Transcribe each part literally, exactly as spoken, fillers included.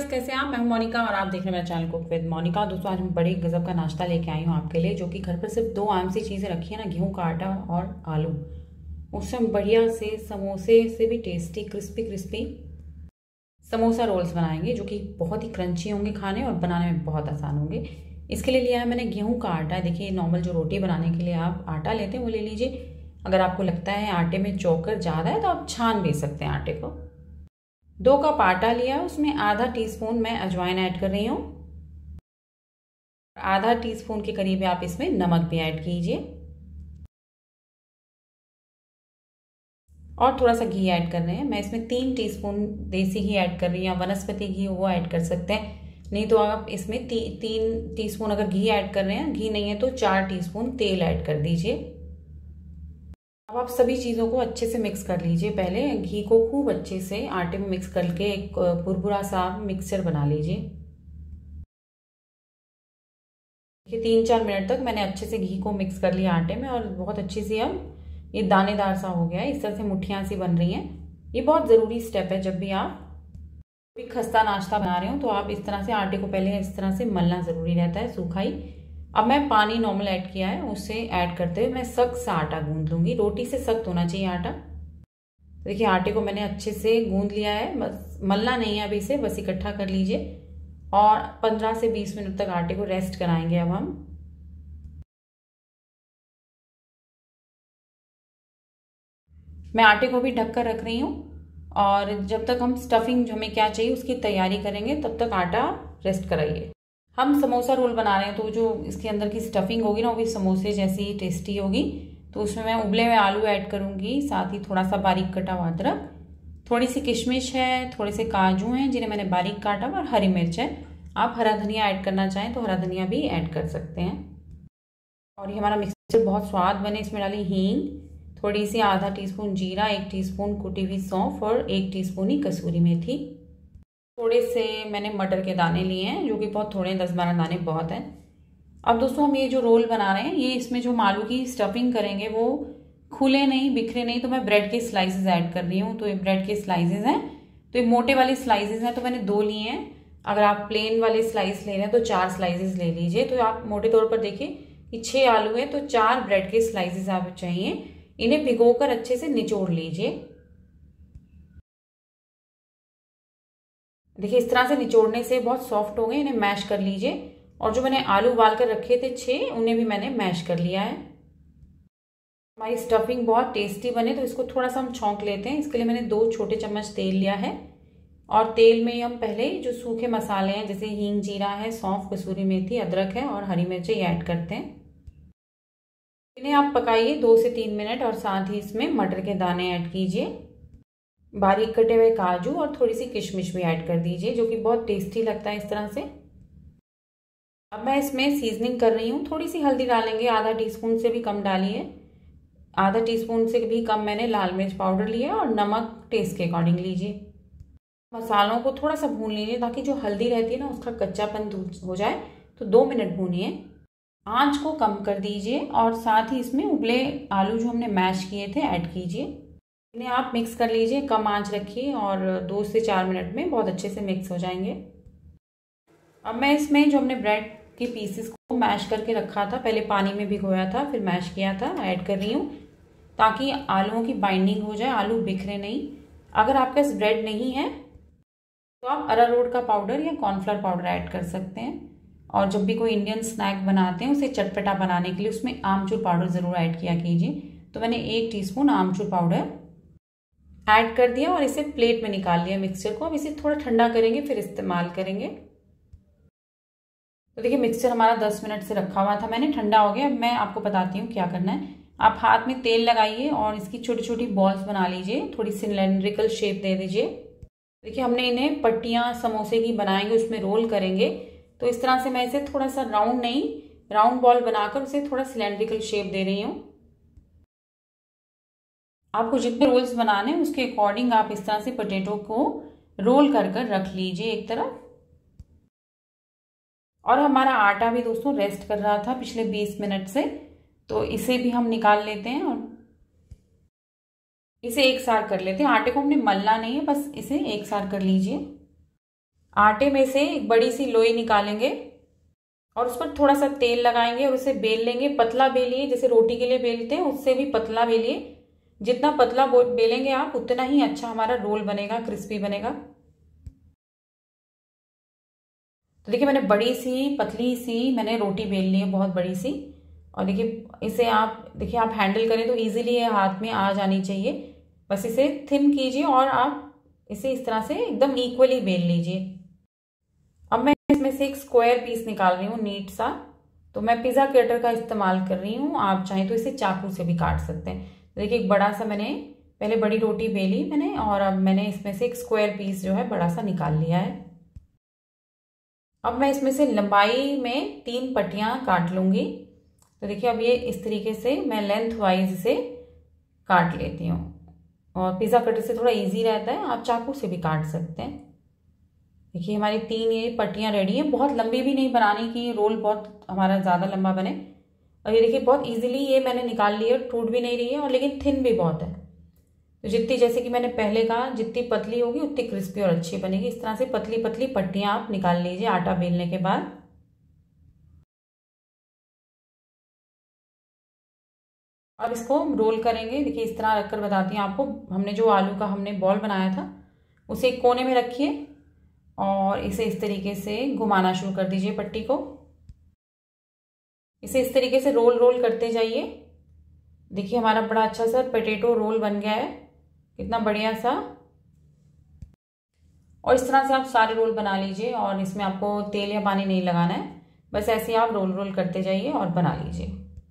कैसे हैं आप? मैं हूं मोनिका और आप देख रहे हैं मेरा चैनल कुक विद मोनिका। दोस्तों आज मैं बड़ी गजब का नाश्ता लेके आई हूं आपके लिए, जो कि घर पर सिर्फ दो आम सी चीज़ें रखी है ना, गेहूं का आटा और आलू। उससे हम बढ़िया से समोसे से भी tasty crispy crispy samosa rolls बनाएंगे, जो कि बहुत ही क्रंची होंगे खाने और बनाने में बहुत आसान होंगे। इसके लिए लिया है मैंने गेहूँ का आटा। देखिए नॉर्मल जो रोटी बनाने के लिए आप आटा लेते हैं वो ले लीजिए। अगर आपको लगता है आटे में चोकर ज़्यादा है तो आप छान भी सकते हैं आटे को। दो कप आटा लिया, उसमें आधा टीस्पून मैं अजवाइन ऐड कर रही हूँ। आधा टीस्पून के करीब आप इसमें नमक भी ऐड कीजिए और थोड़ा सा घी ऐड कर रहे हैं। मैं इसमें तीन टीस्पून देसी घी ऐड कर रही हूँ, वनस्पति घी वो ऐड कर सकते हैं, नहीं तो आप इसमें ती, तीन टीस्पून अगर घी ऐड कर रहे हैं, घी नहीं है तो चार टीस्पून तेल ऐड कर दीजिए। अब आप सभी चीज़ों को अच्छे से मिक्स कर लीजिए। पहले घी को खूब अच्छे से आटे में मिक्स करके एक भुरभुरा सा मिक्सचर बना लीजिए। देखिए तीन चार मिनट तक मैंने अच्छे से घी को मिक्स कर लिया आटे में और बहुत अच्छी सी अब ये दानेदार सा हो गया है। इस तरह से मुठ्ठियाँ सी बन रही हैं। ये बहुत ज़रूरी स्टेप है, जब भी आप कोई खस्ता नाश्ता बना रहे हो तो आप इस तरह से आटे को पहले इस तरह से मलना ज़रूरी रहता है, सूखा ही। अब मैं पानी नॉर्मल ऐड किया है, उससे ऐड करते हुए मैं सख्त सा आटा गूंद लूँगी। रोटी से सख्त होना चाहिए आटा। देखिए आटे को मैंने अच्छे से गूंद लिया है, बस मलना नहीं है अभी इसे, बस इकट्ठा कर लीजिए और पंद्रह से बीस मिनट तक आटे को रेस्ट कराएंगे। अब हम मैं आटे को भी ढक कर रख रही हूँ और जब तक हम स्टफिंग जो हमें क्या चाहिए उसकी तैयारी करेंगे तब तक आटा रेस्ट कराइए। हम समोसा रोल बना रहे हैं तो जो इसके अंदर की स्टफिंग होगी ना वो भी समोसे जैसी ही टेस्टी होगी। तो उसमें मैं उबले हुए आलू ऐड करूंगी, साथ ही थोड़ा सा बारीक कटा हुआ अदरक, थोड़ी सी किशमिश है, थोड़े से काजू हैं जिन्हें मैंने बारीक काटा, और हरी मिर्च है। आप हरा धनिया ऐड करना चाहें तो हरा धनिया भी ऐड कर सकते हैं। और ये हमारा मिक्सचर बहुत स्वाद बने, इसमें डाली हींग, थोड़ी सी आधा टीस्पून जीरा, एक टीस्पून कुटी हुई सौंफ और एक टीस्पून ही कसूरी मेथी। थोड़े से मैंने मटर के दाने लिए हैं, जो कि बहुत थोड़े, दस बारह दाने बहुत हैं। अब दोस्तों हम ये जो रोल बना रहे हैं, ये इसमें जो आलू की स्टफिंग करेंगे वो खुले नहीं, बिखरे नहीं, तो मैं ब्रेड के स्लाइसेस ऐड कर रही हूँ। तो ये ब्रेड के स्लाइसेस हैं, तो ये मोटे वाले स्लाइसेस हैं, तो मैंने दो लिए हैं। अगर आप प्लेन वाले स्लाइस ले रहे हैं तो चार स्लाइसेस ले लीजिए। तो आप मोटे तौर पर देखिए कि छः आलू है तो चार ब्रेड के स्लाइसेस आप चाहिए। इन्हें भिगोकर अच्छे से निचोड़ लीजिए। देखिए इस तरह से निचोड़ने से बहुत सॉफ्ट हो गए, इन्हें मैश कर लीजिए। और जो मैंने आलू उबाल कर रखे थे छः, उन्हें भी मैंने मैश कर लिया है। हमारी स्टफिंग बहुत टेस्टी बने तो इसको थोड़ा सा हम छौंक लेते हैं। इसके लिए मैंने दो छोटे चम्मच तेल लिया है और तेल में हम पहले जो सूखे मसाले हैं जैसे हींग, जीरा है, सौंफ, कसूरी मेथी, अदरक है और हरी मिर्च ये ऐड करते हैं। इन्हें आप पकाइए दो से तीन मिनट और साथ ही इसमें मटर के दाने ऐड कीजिए, बारीक कटे हुए काजू और थोड़ी सी किशमिश भी ऐड कर दीजिए, जो कि बहुत टेस्टी लगता है इस तरह से। अब मैं इसमें सीजनिंग कर रही हूँ, थोड़ी सी हल्दी डालेंगे, आधा टीस्पून से भी कम डालिए। आधा टीस्पून से भी कम मैंने लाल मिर्च पाउडर लिया और नमक टेस्ट के अकॉर्डिंग लीजिए। मसालों को थोड़ा सा भून लीजिए ताकि जो हल्दी रहती है ना उसका कच्चापन दूर हो जाए। तो दो मिनट भूनिए, आंच को कम कर दीजिए और साथ ही इसमें उबले आलू जो हमने मैश किए थे ऐड कीजिए। इन्हें आप मिक्स कर लीजिए, कम आंच रखिए और दो से चार मिनट में बहुत अच्छे से मिक्स हो जाएंगे। अब मैं इसमें जो हमने ब्रेड के पीसेस को मैश करके रखा था, पहले पानी में भिगोया था फिर मैश किया था, ऐड कर रही हूँ ताकि आलूओं की बाइंडिंग हो जाए, आलू बिखरे नहीं। अगर आपके पास ब्रेड नहीं है तो आप अरारोट का पाउडर या कॉर्नफ्लोर पाउडर ऐड कर सकते हैं। और जब भी कोई इंडियन स्नैक बनाते हैं उसे चटपटा बनाने के लिए उसमें आमचूर पाउडर ज़रूर ऐड किया कीजिए। तो मैंने एक टीस्पून आमचूर पाउडर ऐड कर दिया और इसे प्लेट में निकाल लिया मिक्सचर को। अब इसे थोड़ा ठंडा करेंगे फिर इस्तेमाल करेंगे। तो देखिए मिक्सचर हमारा दस मिनट से रखा हुआ था मैंने, ठंडा हो गया। अब मैं आपको बताती हूँ क्या करना है। आप हाथ में तेल लगाइए और इसकी छोटी छोटी बॉल्स बना लीजिए, थोड़ी सिलेंड्रिकल शेप दे दीजिए। देखिए हमने इन्हें पट्टियाँ समोसे की बनाएंगे, उसमें रोल करेंगे। तो इस तरह से मैं इसे थोड़ा सा राउंड नहीं, राउंड बॉल बनाकर उसे थोड़ा सिलेंड्रिकल शेप दे रही हूँ। आपको जितने रोल्स बनाने हैं उसके अकॉर्डिंग आप इस तरह से पोटैटो को रोल कर कर रख लीजिए एक तरफ। और हमारा आटा भी दोस्तों रेस्ट कर रहा था पिछले बीस मिनट से, तो इसे भी हम निकाल लेते हैं और इसे एक साथ कर लेते हैं। आटे को हमने मलना नहीं है, बस इसे एक साथ कर लीजिए। आटे में से एक बड़ी सी लोई निकालेंगे और उस पर थोड़ा सा तेल लगाएंगे और उसे बेल लेंगे। पतला बेलिए, जैसे रोटी के लिए बेलते हैं उससे भी पतला बेलिए। जितना पतला बेलेंगे आप उतना ही अच्छा हमारा रोल बनेगा, क्रिस्पी बनेगा। तो देखिए मैंने बड़ी सी पतली सी मैंने रोटी बेल ली है, बहुत बड़ी सी। और देखिए इसे आप देखिए आप हैंडल करें तो इजीली ये हाथ में आ जानी चाहिए। बस इसे थिन कीजिए और आप इसे इस तरह से एकदम इक्वली बेल लीजिए। अब मैं इसमें से एक स्क्वायर पीस निकाल रही हूँ नीट सा। तो मैं पिज़्ज़ा कटर का इस्तेमाल कर रही हूँ, आप चाहें तो इसे चाकू से भी काट सकते हैं। देखिए एक बड़ा सा मैंने पहले बड़ी रोटी बेली मैंने और अब मैंने इसमें से एक स्क्वायर पीस जो है बड़ा सा निकाल लिया है। अब मैं इसमें से लंबाई में तीन पट्टियां काट लूंगी। तो देखिए अब ये इस तरीके से मैं लेंथ वाइज इसे काट लेती हूँ और पिज़्ज़ा कटर से थोड़ा इजी रहता है, आप चाकू से भी काट सकते हैं। देखिए हमारी तीन ये पट्टियां रेडी हैं। बहुत लंबी भी नहीं बनानी कि रोल बहुत हमारा ज़्यादा लंबा बने। और ये देखिए बहुत इजीली ये मैंने निकाल ली है, टूट भी नहीं रही है और लेकिन थिन भी बहुत है। तो जितनी, जैसे कि मैंने पहले कहा, जितनी पतली होगी उतनी क्रिस्पी और अच्छी बनेगी। इस तरह से पतली पतली पट्टियां आप निकाल लीजिए आटा बेलने के बाद। अब इसको रोल करेंगे। देखिए इस तरह रखकर बताती हूँ आपको। हमने जो आलू का हमने बॉल बनाया था उसे एक कोने में रखिए और इसे इस तरीके से घुमाना शुरू कर दीजिए पट्टी को। इसे इस तरीके से रोल रोल करते जाइए। देखिए हमारा बड़ा अच्छा सा पोटैटो रोल बन गया है, कितना बढ़िया सा। और इस तरह से आप सारे रोल बना लीजिए और इसमें आपको तेल या पानी नहीं लगाना है, बस ऐसे आप रोल रोल करते जाइए और बना लीजिए।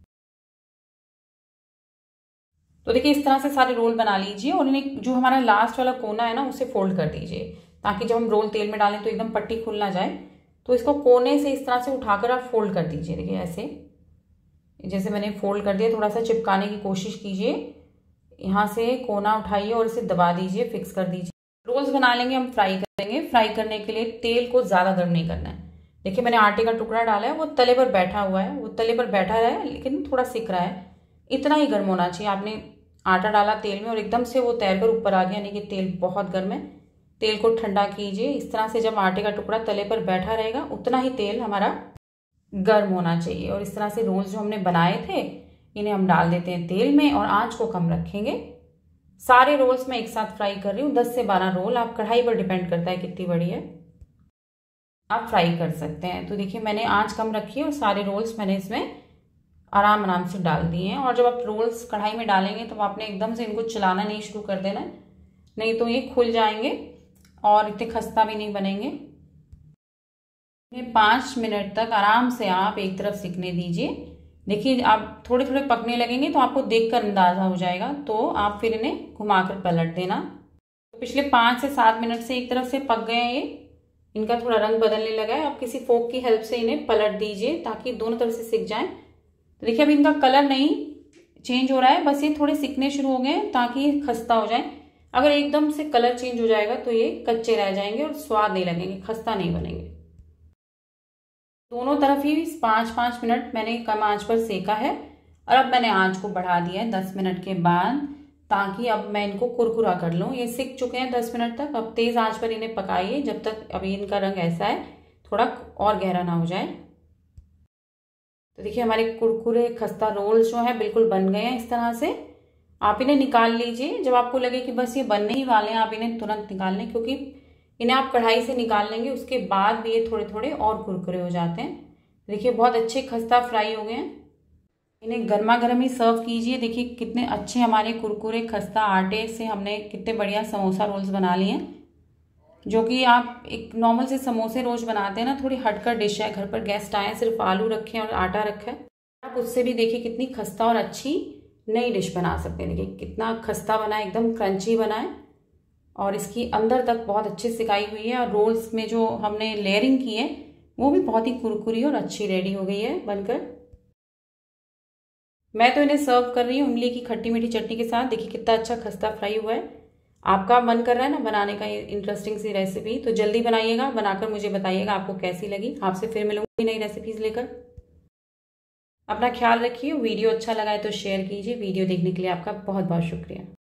तो देखिए इस तरह से सारे रोल बना लीजिए और इन्हें जो हमारा लास्ट वाला कोना है ना उसे फोल्ड कर दीजिए, ताकि जब हम रोल तेल में डालें तो एकदम पट्टी खुल ना जाए। तो इसको कोने से इस तरह से उठाकर आप फोल्ड कर दीजिए। देखिए ऐसे, जैसे मैंने फोल्ड कर दिया, थोड़ा सा चिपकाने की कोशिश कीजिए। यहाँ से कोना उठाइए और इसे दबा दीजिए, फिक्स कर दीजिए। रोल्स बना लेंगे, हम फ्राई करेंगे। फ्राई करने के लिए तेल को ज़्यादा गर्म नहीं करना है। देखिए मैंने आटे का टुकड़ा डाला है, वो तले पर बैठा हुआ है, वो तले पर बैठा रहा है लेकिन थोड़ा सिक रहा है, इतना ही गर्म होना चाहिए। आपने आटा डाला तेल में और एकदम से वो तैर कर ऊपर आ गया, यानी कि तेल बहुत गर्म है। तेल को ठंडा कीजिए। इस तरह से जब आटे का टुकड़ा तले पर बैठा रहेगा उतना ही तेल हमारा गर्म होना चाहिए। और इस तरह से रोल्स जो हमने बनाए थे इन्हें हम डाल देते हैं तेल में और आंच को कम रखेंगे। सारे रोल्स मैं एक साथ फ्राई कर रही हूँ, दस से बारह रोल, आप कढ़ाई पर डिपेंड करता है कितनी बड़ी है, आप फ्राई कर सकते हैं। तो देखिए मैंने आंच कम रखी है और सारे रोल्स मैंने इसमें आराम आराम से डाल दिए हैं। और जब आप रोल्स कढ़ाई में डालेंगे तो आपने एकदम से इनको चलाना नहीं शुरू कर देना, नहीं तो ये खुल जाएंगे और इतने खस्ता भी नहीं बनेंगे। पाँच मिनट तक आराम से आप एक तरफ सिकने दीजिए। देखिए आप थोड़े थोड़े पकने लगेंगे तो आपको देखकर अंदाजा हो जाएगा, तो आप फिर इन्हें घुमाकर पलट देना। तो पिछले पाँच से सात मिनट से एक तरफ से पक गए हैं, ये इनका थोड़ा रंग बदलने लगा है। आप किसी फोक की हेल्प से इन्हें पलट दीजिए ताकि दोनों तरफ से सिक जाएं। तो देखिए अब इनका कलर नहीं चेंज हो रहा है, बस ये थोड़े सिकने शुरू हो गए हैं ताकि ये खस्ता हो जाए। अगर एकदम से कलर चेंज हो जाएगा तो ये कच्चे रह जाएंगे और स्वाद नहीं लगेंगे, खस्ता नहीं बनेंगे। दोनों तरफ ही पाँच पाँच मिनट मैंने कम आंच पर सेका है और अब मैंने आंच को बढ़ा दिया है दस मिनट के बाद, ताकि अब मैं इनको कुरकुरा कर लूँ। ये सिक चुके हैं दस मिनट तक। अब तेज आंच पर इन्हें पकाइए जब तक अभी इनका रंग ऐसा है थोड़ा और गहरा ना हो जाए। तो देखिए हमारे कुरकुरे खस्ता रोल्स जो है बिल्कुल बन गए हैं। इस तरह से आप इन्हें निकाल लीजिए। जब आपको लगे कि बस ये बनने ही वाले हैं आप इन्हें तुरंत निकाल लें, क्योंकि इन्हें आप कढ़ाई से निकाल लेंगे उसके बाद भी ये थोड़े थोड़े और कुरकुरे हो जाते हैं। देखिए बहुत अच्छे खस्ता फ्राई हो गए हैं। इन्हें गर्मा गर्म ही सर्व कीजिए। देखिए कितने अच्छे हमारे कुरकुरे खस्ता आटे से हमने कितने बढ़िया समोसा रोल्स बना लिए हैं, जो कि आप एक नॉर्मल से समोसे रोज बनाते हैं ना, थोड़ी हटकर डिश है। घर पर गेस्ट आए, सिर्फ आलू रखे और आटा रखा है, आप उससे भी देखिए कितनी खस्ता और अच्छी नई डिश बना सकते हैं। देखिए कितना खस्ता बना है, एकदम क्रंची बना है और इसकी अंदर तक बहुत अच्छी सिकाई हुई है। और रोल्स में जो हमने लेयरिंग की है वो भी बहुत ही कुरकुरी और अच्छी रेडी हो गई है बनकर। मैं तो इन्हें सर्व कर रही हूँ इमली की खट्टी मीठी चटनी के साथ। देखिए कितना अच्छा खस्ता फ्राई हुआ है। आपका मन कर रहा है ना बनाने का इंटरेस्टिंग सी रेसिपी, तो जल्दी बनाइएगा, बनाकर मुझे बताइएगा आपको कैसी लगी। आपसे फिर मिलूंगी नई रेसिपीज लेकर। अपना ख्याल रखिए। वीडियो अच्छा लगा है तो शेयर कीजिए। वीडियो देखने के लिए आपका बहुत बहुत शुक्रिया।